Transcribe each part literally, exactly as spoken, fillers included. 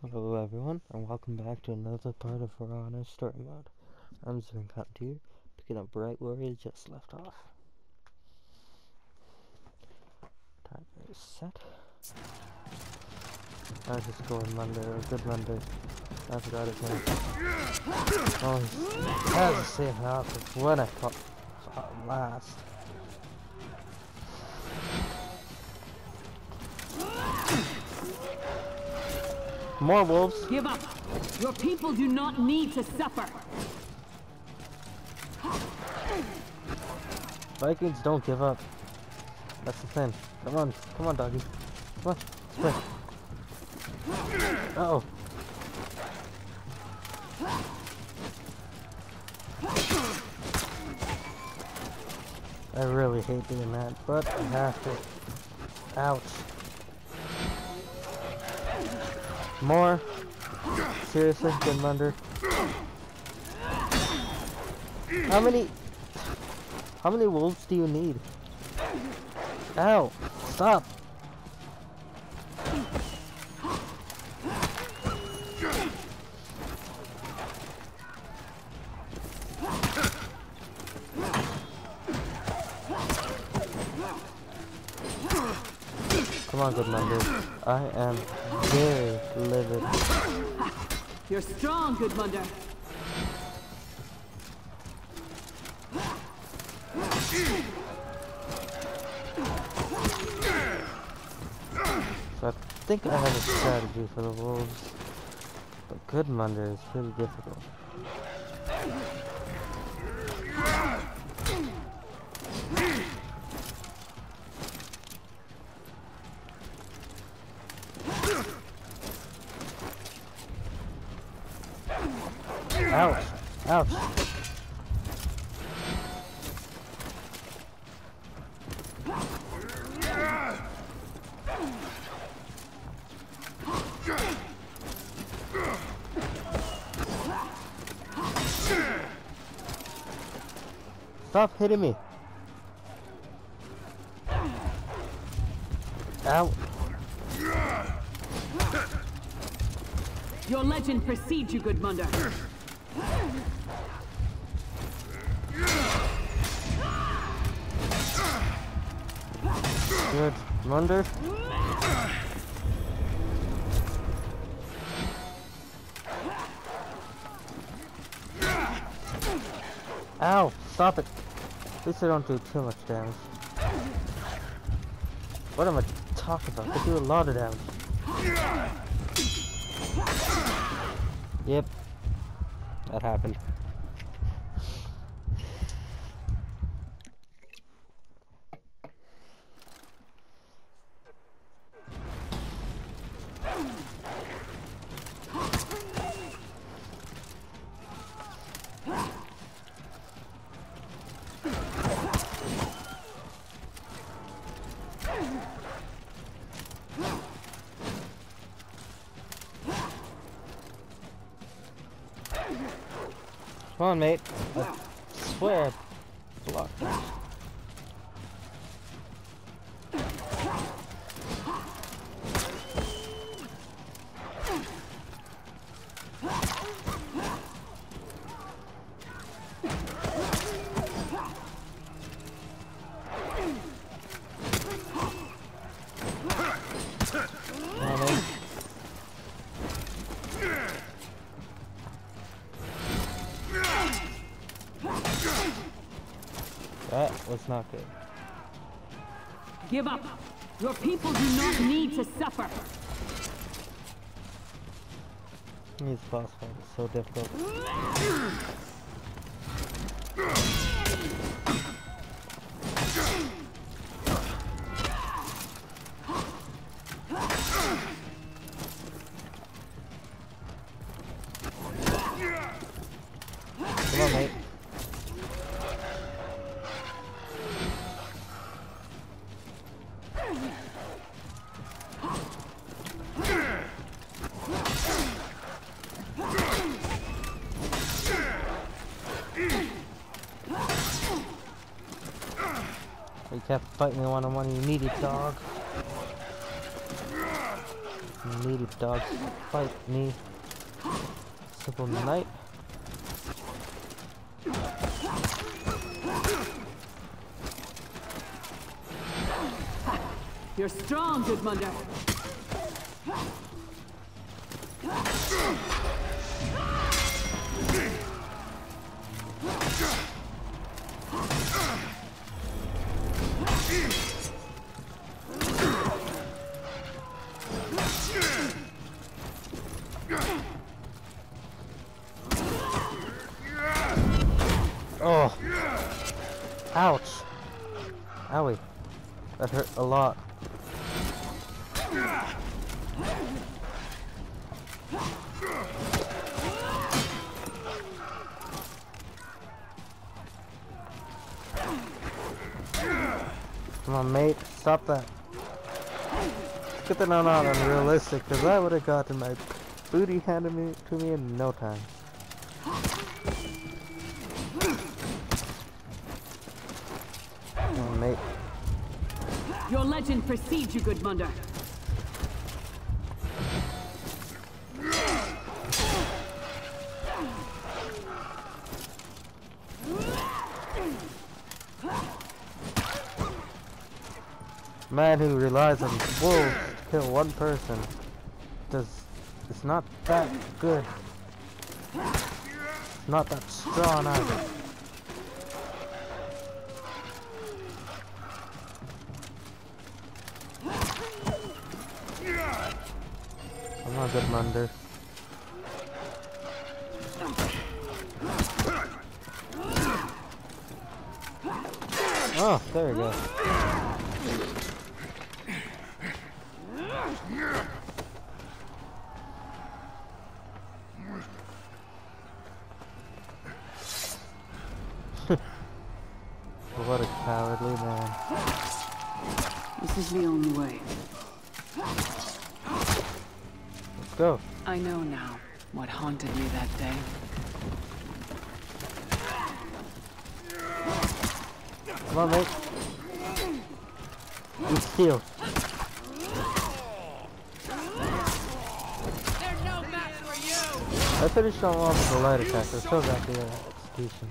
Hello everyone, and welcome back to another part of For Honor Story Mode. I'm Zerncont, picking up right where we just left off. Timer is set. I was just going Monday, or good Monday. I forgot his name. Oh, he has the same outfit when I fought him last. More wolves. Give up. Your people do not need to suffer. Vikings don't give up. That's the thing. Come on, come on, doggy. Come on, split. Uh oh. I really hate doing that, but I have to. Ouch. More. Seriously, Gunmunder. How many? How many wolves do you need? Ow! Stop! Come on, Gunmunder. I am very livid. You're strong, Gudmundr. So I think I have a strategy for the wolves, but Gudmundr is pretty difficult. Ouch! Ouch! Stop hitting me! Ow! Your legend precedes you, Gudmundr. Good. Munder. Ow! Stop it! At least I don't do too much damage. What am I talking about? They do a lot of damage. Yep. That happened. Come on, mate. I swear I blocked that. Come on, mate. That was not good. Give up. Your people do not need to suffer. These boss fight is so difficult. Come on, mate. You kept fighting me one on one, you needed dog. needy dogs fight me. Simple knight. You're strong, Gudmundr. Oh! Ouch! Owie. That hurt a lot. Come on, mate. Stop that. Get that not unrealistic, because I would have gotten my booty handed me to me in no time. Come on, mate. Your legend precedes you, Gudmundr. Man who relies on wolves to kill one person does it's not that good. It's not that strong either. I'm not Gudmundr. Oh, there we go. What a cowardly man. This is the only way. Let's go. I know now what haunted me that day. Come on, mate. You steal. There's no match for you. I finished on off with the light attack. I still got the uh, execution.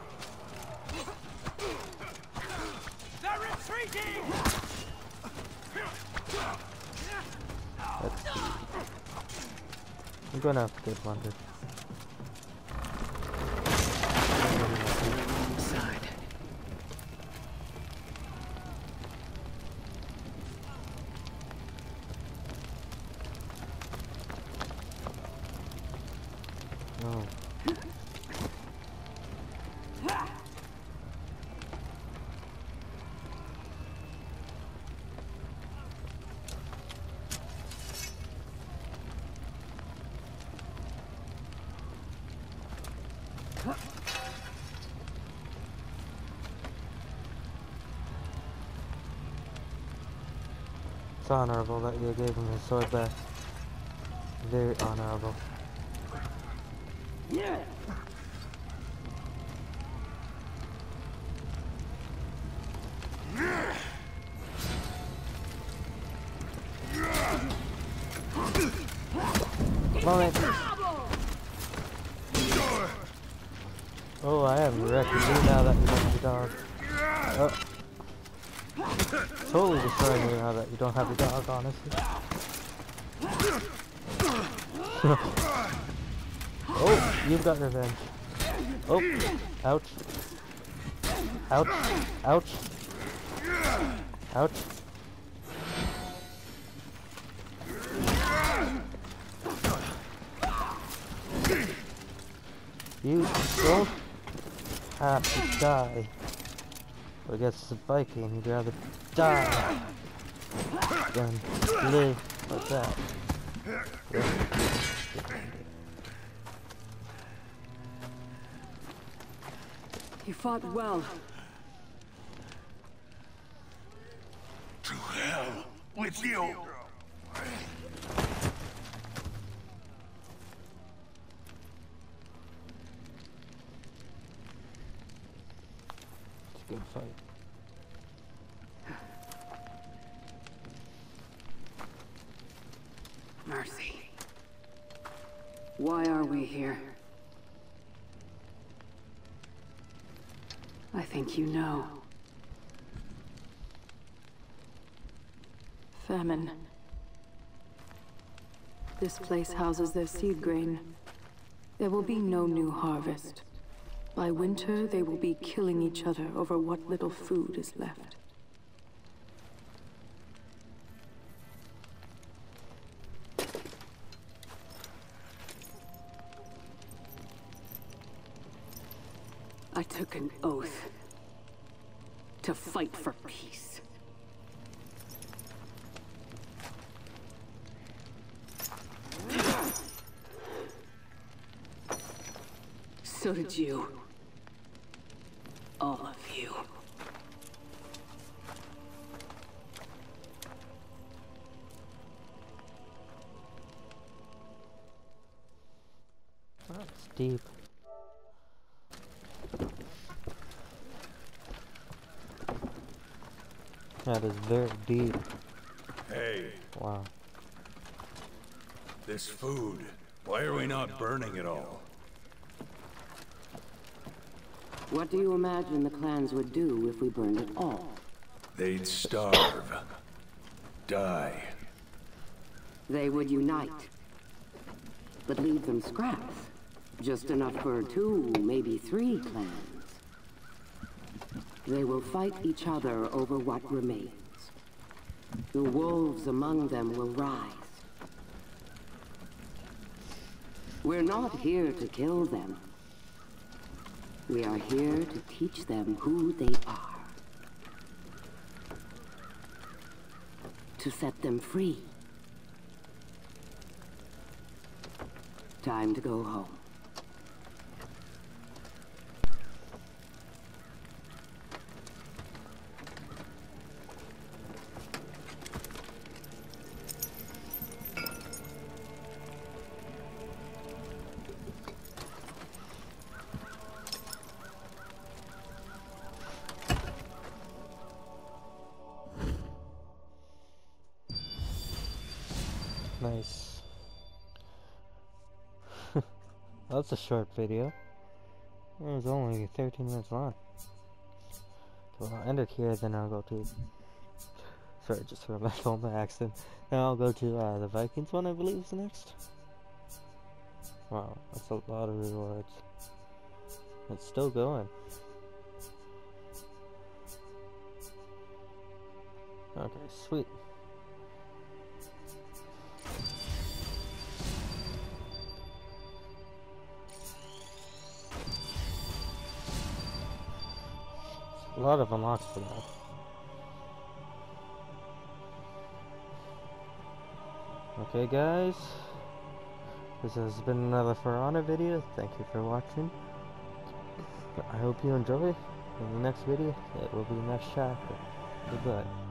They're retreating. Let's see. I'm gonna have to get Gudmundr. Side. No. It's honorable that you gave him his sword back. Very honorable. Yeah. Come on, mate. Oh, I am wrecking you now that you don't have the dog. Oh. Totally destroying you now that you don't have the dog, honestly. Oh, you've got revenge. Oh, ouch. Ouch. Ouch. Ouch. You don't have to die. But I guess it's a Viking, you'd rather die than live like that. You fought well. To hell with you. It's a good fight. Why are we here? I think you know. Famine. This place houses their seed grain. There will be no new harvest. By winter, they will be killing each other over what little food is left. I took an oath to fight for peace. So did you. All of you. That's deep. That is very deep. Hey, Wow. this food. Why are we not burning it all? What do you imagine the clans would do if we burned it all? They'd starve. Die. They would unite. But leave them scraps. Just enough for two, maybe three clans. They will fight each other over what remains. The wolves among them will rise. We're not here to kill them. We are here to teach them who they are. To set them free. Time to go home. Nice. That's a short video. It was only thirteen minutes long. Okay, well, I'll end it here, then I'll go to... Sorry, just threw my phone by accident. Now I'll go to uh, the Vikings one, I believe is next. Wow, that's a lot of rewards. It's still going. Okay, sweet. A lot of unlocks for that. Okay guys, this has been another For Honor video. Thank you for watching. I hope you enjoy. In the next video, it will be the next chapter. Goodbye.